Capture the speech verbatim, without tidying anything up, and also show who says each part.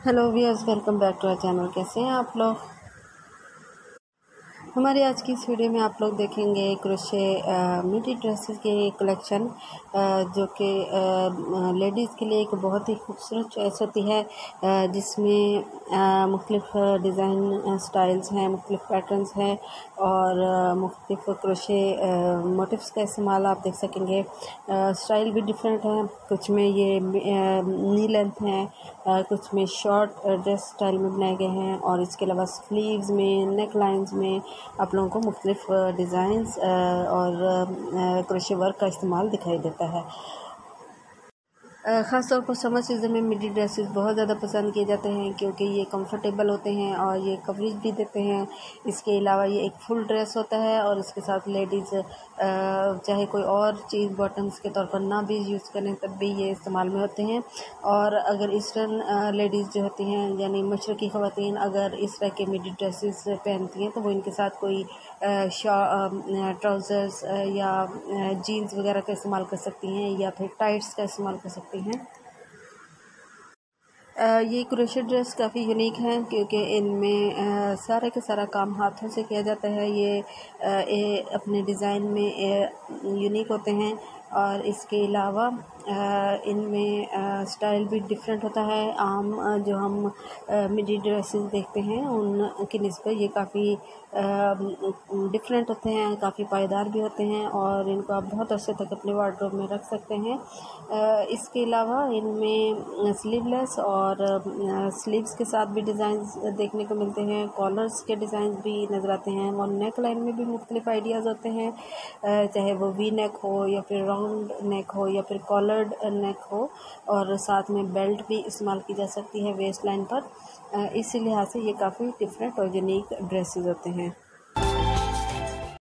Speaker 1: Hello viewers, welcome back to our channel. कैसे हैं आप लोग? हमारी आज की इस वीडियो में आप लोग देखेंगे क्रोशे मिडी ड्रेसेस के कलेक्शन, जो कि लेडीज़ के लिए एक बहुत ही खूबसूरत चॉइस होती है, जिसमें मुख्तलिफ डिज़ाइन स्टाइल्स हैं, मुख्तलिफ पैटर्न्स हैं और मुख्तलिफ क्रोशे मोटिव्स का इस्तेमाल आप देख सकेंगे। स्टाइल भी डिफरेंट है, कुछ में ये नी लेंथ हैं, कुछ में शॉर्ट ड्रेस स्टाइल में बनाए गए हैं और इसके अलावा स्लीव्स में, नेक लाइन्स में आप लोगों को मुख्तलिफ डिज़ाइंस और क्रोशे वर्क का इस्तेमाल दिखाई देता है। ख़ास तौर पर समर सीज़न में मिडी ड्रेसेस बहुत ज़्यादा पसंद किए जाते हैं, क्योंकि ये कंफर्टेबल होते हैं और ये कवरेज भी देते हैं। इसके अलावा ये एक फुल ड्रेस होता है और इसके साथ लेडीज़ चाहे कोई और चीज़ बॉटम्स के तौर पर ना भी यूज़ करें तब भी ये इस्तेमाल में होते हैं। और अगर ईस्टर्न लेडीज़ जो होती हैं, यानी मशरक़ी ख़वातीन, अगर इस तरह के मिडी ड्रेसेस पहनती हैं तो वो इनके साथ कोई ट्राउज़र्स या जीन्स वगैरह का इस्तेमाल कर सकती हैं या फिर टाइट्स का इस्तेमाल कर सकती हैं। ये क्रोशे ड्रेस काफ़ी यूनिक हैं, क्योंकि इनमें सारे का सारा काम हाथों से किया जाता है। ये, ये अपने डिज़ाइन में यूनिक होते हैं और इसके अलावा इनमें स्टाइल भी डिफरेंट होता है। आम जो हम मिडी ड्रेसेस देखते हैं उन की निस्बत ये काफ़ी डिफरेंट होते हैं, काफ़ी पायदार भी होते हैं और इनको आप बहुत अरसे तक अपने वार्डरोब में रख सकते हैं। इसके अलावा इनमें स्लीवलेस और स्लीव्स के साथ भी डिज़ाइंस देखने को मिलते हैं, कॉलर्स के डिज़ाइन भी नज़र आते हैं और नेक लाइन में भी मुख्तलिफ आइडियाज़ होते हैं, चाहे वो वी नेक हो या फिर राउंड नेक हो या फिर कॉलर्ड नेक हो, और साथ में बेल्ट भी इस्तेमाल की जा सकती है वेस्ट लाइन पर। इसी लिहाज से ये काफ़ी डिफरेंट और यूनिक ड्रेसेस होते हैं।